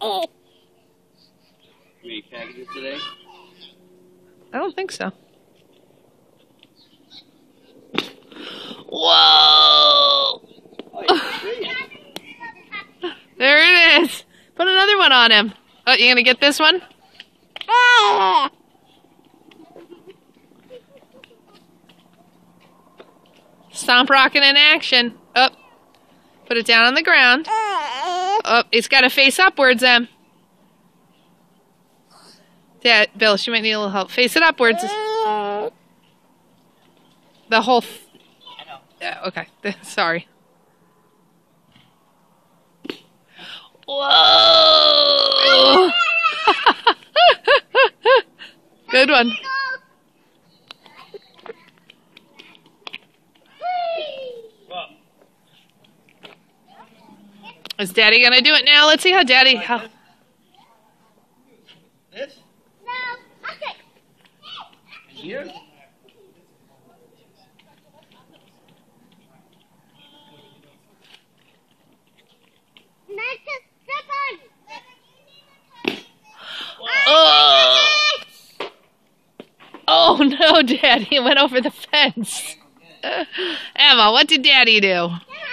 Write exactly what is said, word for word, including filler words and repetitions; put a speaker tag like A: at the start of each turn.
A: Many packages today?
B: I don't think so. Whoa! There it is. Put another one on him. Oh, you gonna get this one? Stomp Rocket in action. Up. Put it down on the ground. Oh, it's got to face upwards, Em. Yeah, Bill, she might need a little help. Face it upwards. The whole... F yeah, okay. Sorry. Whoa! Good one. Is Daddy gonna do it now? Let's see how Daddy... How...
A: This?
C: No, okay.
A: Here?
B: Oh! Oh no, Daddy! It went over the fence. Emma, what did Daddy do?